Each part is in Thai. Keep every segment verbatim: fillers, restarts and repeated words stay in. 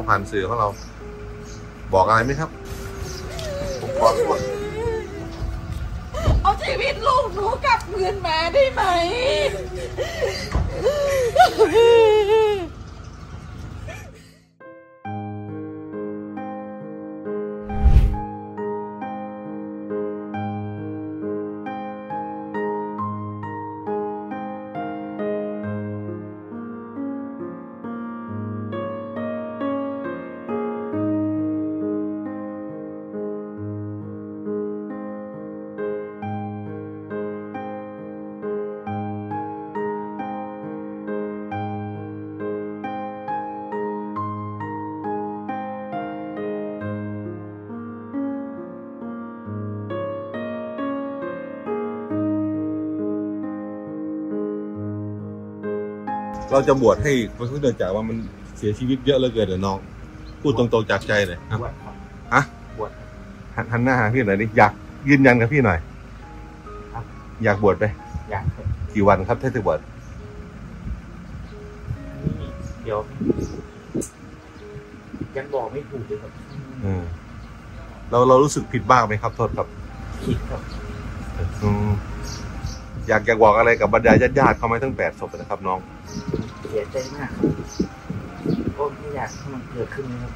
ผ่านสื่อของเราบอกอะไรไหมครับผมขอโทษเอาชีวิตลูกหนูกลับคืนมาได้ไหมเราจะบวชให้เพราะเนื่องจากว่ามันเสียชีวิตเยอะเหลือเกินเดี๋ยวน้องพูดตรงๆจากใจเลยครับฮะบวชหันหน้าหาพี่หน่อยดิอยากยืนยันกับพี่หน่อยอยากบวชไหมอยากกี่วันครับถ้าจะบวชเดี๋ยวยังบอกไม่ถูกเลยครับอืมเราเรารู้สึกผิดบ้างไหมครับโทษครับผิดครับอืมอยากอยากบอกอะไรกับบรรดาญาติญาติเขาไหมทั้งแปดศพนะครับน้องเสียใจมากก็ไม่อยากให้มันเกิดขึ้นนะครับ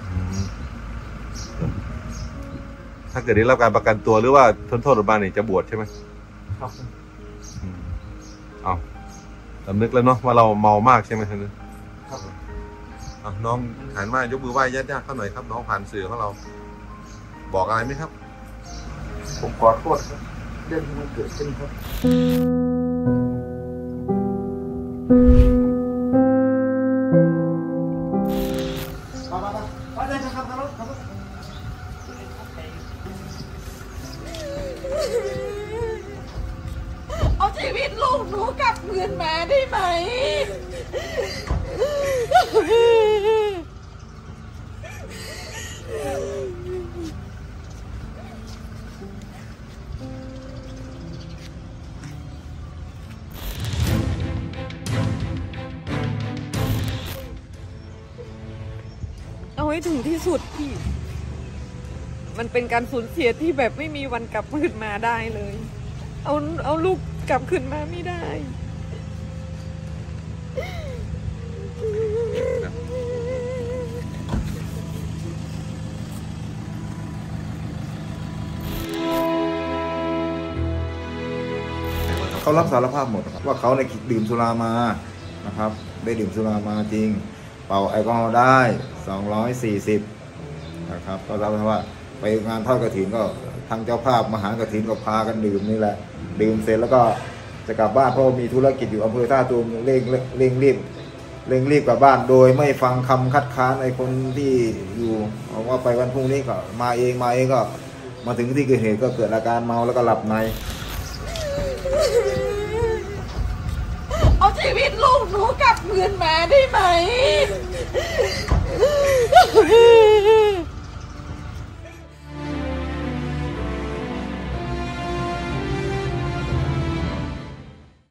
ถ้าเกิดได้รับการประกันตัวหรือว่าทนโทษออกมาเนี่ยจะบวชใช่ไหมครับเอาสำนึกแล้วเนาะว่าเราเมามากใช่ไหมท่านครับเอาน้องหันมายกมือไหว้ญาติญาติเขาหน่อยครับน้องผ่านสื่อของเราบอกอะไรไหมครับผมขอโทษครับเรื่องที่มันเกิดขึ้นครับเอาชีวิตลูกหนูกลับคืนมาได้ไหมเอาให้ถึงที่สุดพี่มันเป็นการสูญเสียที่แบบไม่มีวันกลับคืนมาได้เลยเอาเอาลูกกลับคืนมาไม่ได้เขารับสารภาพหมดว่าเขาในดื่มสุรามานะครับได้ดื่มสุรามาจริงเป่าแอลกอฮอล์ได้สองร้อยสี่สิบนะครับก็รับว่าไปงานทอดกฐินก็ทางเจ้าภาพมหากฐินก็พากันดื่มนี่แหละดื่มเสร็จแล้วก็จะกลับบ้านเพราะมีธุรกิจอยู่อำเภอท่าตูมเร่งเร่งรีบเร่งรีบกลับบ้านโดยไม่ฟังคำคัดค้านในคนที่อยู่บอกว่าไปวันพรุ่งนี้ก็มาเองมาเองก็มาถึงที่เกิดเหตุก็เกิดอาการเมาแล้วก็หลับในเอาชีวิตลูกหนูกลับคืนมาได้ไหม